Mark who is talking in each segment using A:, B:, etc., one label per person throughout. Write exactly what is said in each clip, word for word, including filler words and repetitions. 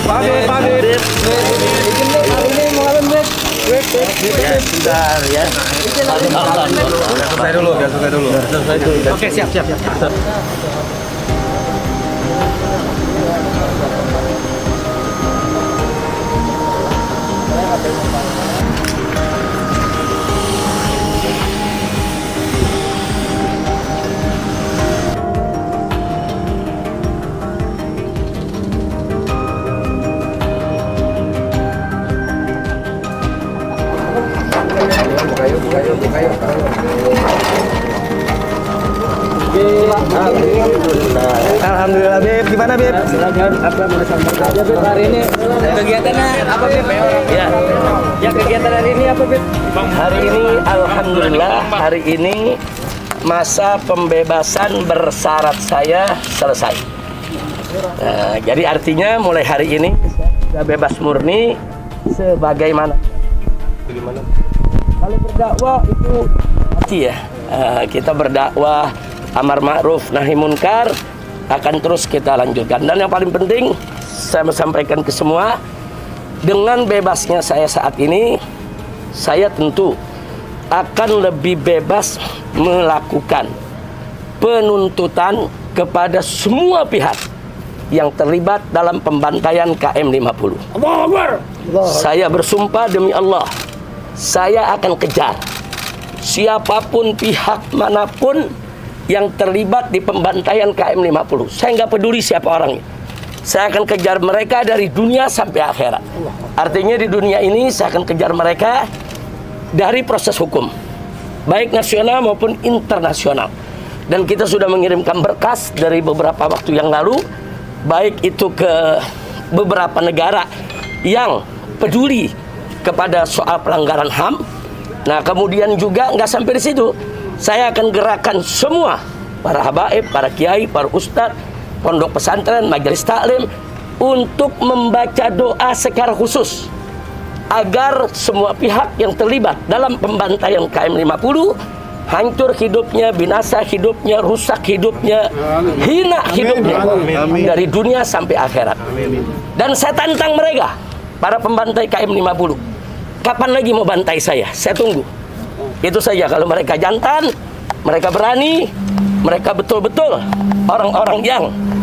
A: Pak Habib, Pak Habib. Izin deh, hari ini mau ngapain, Beb?
B: Ya, sebentar ya.
A: Biar selesai dulu, biar selesai dulu. Selesai dulu. Oke, siap, siap, siap. Alhamdulillah, Beb. Gimana, Beb?
B: Silakan, apa mau disampaikan aja, Beb, hari ini?
A: Kegiatannya apa, Beb?
B: Ya,
A: Ya, kegiatan hari ini apa, Beb?
B: hari ini alhamdulillah hari ini masa pembebasan bersyarat saya selesai. Nah, jadi artinya mulai hari ini saya bebas murni sebagaimana. Bagaimana? Kalau berdakwah itu mati ya. Uh, kita berdakwah amar ma'ruf nahi munkar akan terus kita lanjutkan. Dan yang paling penting saya menyampaikan ke semua, dengan bebasnya saya saat ini, saya tentu akan lebih bebas melakukan penuntutan kepada semua pihak yang terlibat dalam pembantaian K M lima puluh. Allahu Akbar. Saya bersumpah demi Allah, saya akan kejar siapapun pihak manapun yang terlibat di pembantaian K M lima puluh. Saya nggak peduli siapa orangnya. Saya akan kejar mereka dari dunia sampai akhirat. Artinya di dunia ini saya akan kejar mereka dari proses hukum, baik nasional maupun internasional. Dan kita sudah mengirimkan berkas dari beberapa waktu yang lalu, baik itu ke beberapa negara yang peduli kepada soal pelanggaran H A M. Nah, kemudian juga nggak sampai di situ, saya akan gerakan semua para habaib, para kiai, para ustadz, pondok pesantren, majelis taklim untuk membaca doa secara khusus agar semua pihak yang terlibat dalam pembantaian K M lima puluh hancur hidupnya, binasa hidupnya, rusak hidupnya, hina hidupnya dari dunia sampai akhirat. Dan saya tantang mereka, para pembantai K M lima puluh, kapan lagi mau bantai saya? Saya tunggu. Itu saja. Kalau mereka jantan, mereka berani, mereka betul-betul orang-orang yang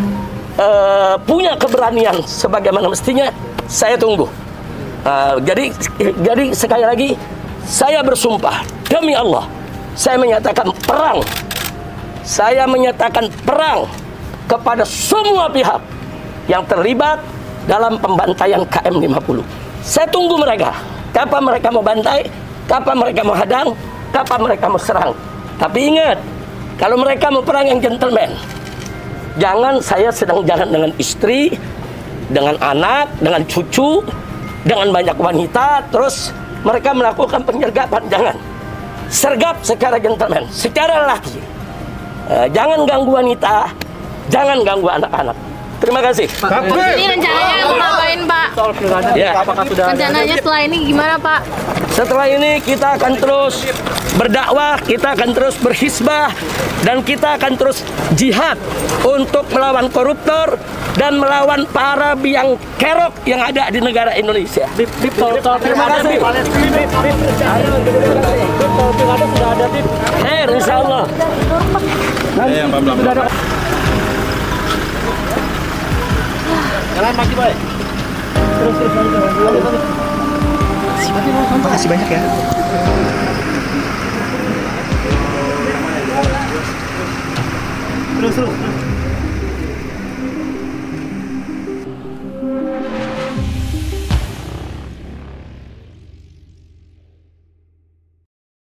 B: uh, punya keberanian sebagaimana mestinya, saya tunggu. Uh, jadi, jadi sekali lagi saya bersumpah demi Allah, saya menyatakan perang. Saya menyatakan perang kepada semua pihak yang terlibat dalam pembantaian K M lima puluh. Saya tunggu mereka. Kapan mereka mau bantai, kapan mereka mau hadang, kapan mereka mau serang. Tapi ingat, kalau mereka mau perang yang gentleman, jangan saya sedang jalan dengan istri, dengan anak, dengan cucu, dengan banyak wanita, terus mereka melakukan penyergapan. Jangan. Sergap secara gentleman, secara lelaki. Uh, jangan ganggu wanita, jangan ganggu anak-anak. Terima kasih.
C: Pak, ini rencananya mau ngapain, Pak?
B: Ya.
C: Rencananya setelah ini gimana, Pak?
B: Setelah ini kita akan terus berdakwah, kita akan terus berhisbah, dan kita akan terus jihad untuk melawan koruptor dan melawan para biang kerok yang ada di negara Indonesia. Bip, bip, tol, tol, terima kasih. Tol pilkada sudah ada, Bip. Her, insya Allah.
A: Ya, sudah ada. Jalan maju, baik. Terus, terus, terus. Terima kasih banyak ya.